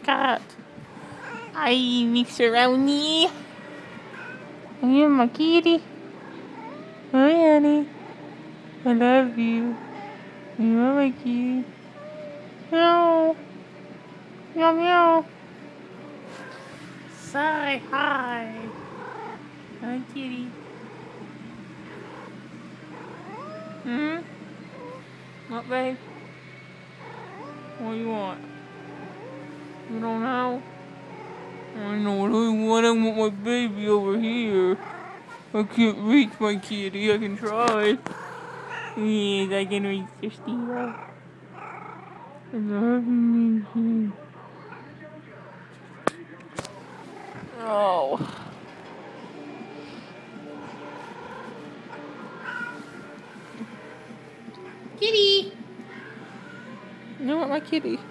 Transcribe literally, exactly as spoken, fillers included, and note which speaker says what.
Speaker 1: cat. Hi, Mister Rowney. Are you my kitty? Hi, honey. I love you. You are my kitty. Meow. Meow, meow. Say hi. Hi, kitty. Hmm? What, babe? What do you want? You don't know? I know what I want. I want my baby over here. I can't reach my kitty. I can try. Yes, I can reach the steel. I love you. Oh. Kitty! You know what, my kitty?